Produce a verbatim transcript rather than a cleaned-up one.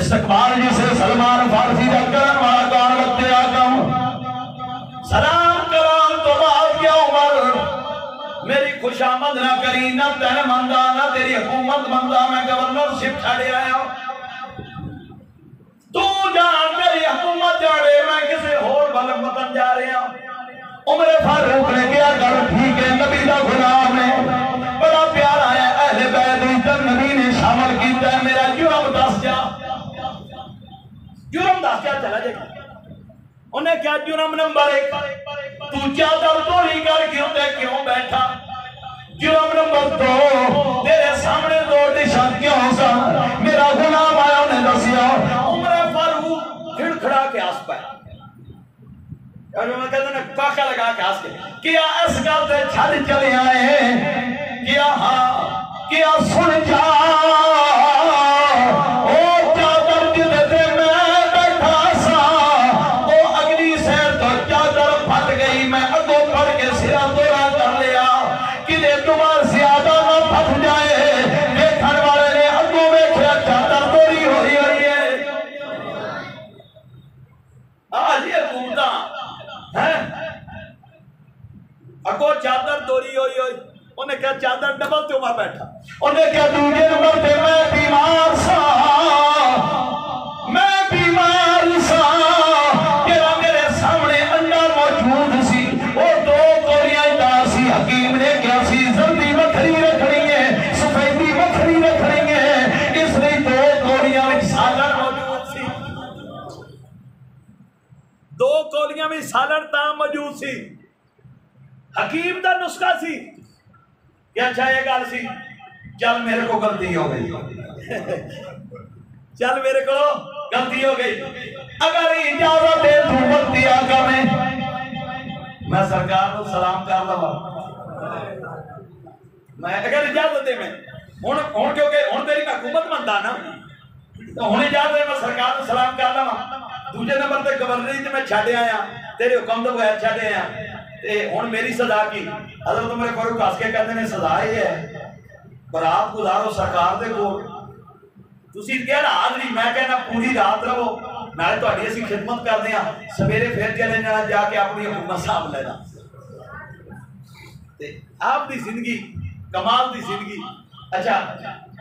इस्तकबाल जिसे सलमान फारसी का करन वाला कौन लगते आकम सलाम कलाम तो बाद क्या उमर मेरी खुशामद ना करी ना तेन मंदा ना तेरी हुकूमत मंदा मैं गवर्नरशिप छाड़े आया तू जान तेरी हुकूमत जाड़े मैं किसी होर बलक वतन जा रहा उमर फारूक ने क्या गल ठीक है नबी का गुलाम है बड़ा प्यारा है अहले बैत इज्जत नबी ने शामिल किया मेरा जुर्म दस जा जुर्म दस क्या चला जाएगा उन्हें क्या जुर्म नंबर एक तू चादर चोरी कर क्यों ते क्यों बैठा जुर्म नंबर दो तेरे सामने दो डिशा क्यों सा मेरा गुलाम आया उन्हें दसिया उमर फारूक खिड़खड़ा के आस पाया मैं कहता ना काका लगा के आस के क्या इस गल से छड़ चले आए क्या हाँ क्या सुन जा चादर तोड़ी हुई हुई उन्हें क्या चादर डबल ते उमर बैठा उन्हें क्या दूसरे नंबर पे मैं बीमार सा मैं बीमार सा तेरा मेरे सामने अंडा मौजूद सी वो दो कोरियां दासी हकीम ने क्या सी जल्दी वखरी रखनी है सफेदी वखरी रखनी है इसलिए दो कोरियां में सालन मौजूद सी दो कोरियां में सालन ता मौजूद सी हकीम का नुस्खा सी क्या अच्छा ये गल सी चल मेरे को गलती हो गई चल मेरे को गलती हो गई अगर इजाजत दे तू गलती आका में मैं सरकार को सलाम कर लवा मैं अगर इजाजत दे मैं हुन हुन क्योंकि हुन तेरी हुकूमत बनता ना तो हुन इजाजत दे मैं सरकार को सलाम कर लवा दूसरे नंबर पे गवर्नरी ते मैं छड़ आया तेरे हुक्म तो बगैर छड़ आया हुन मेरी सजा की हजरत उमर फारूक हस के कहते हैं सजा ही है बरात गुजारो सरकार दे कोल तुसी कहना हाजरी मैं कहना पूरी रात रहो नाले तुहाडी असीं खिदमत करदे हां सवेरे फिर चले जाना जाके अपनी हुकूमत साहब लेना ते आप दी जिंदगी कमाल दी जिंदगी अच्छा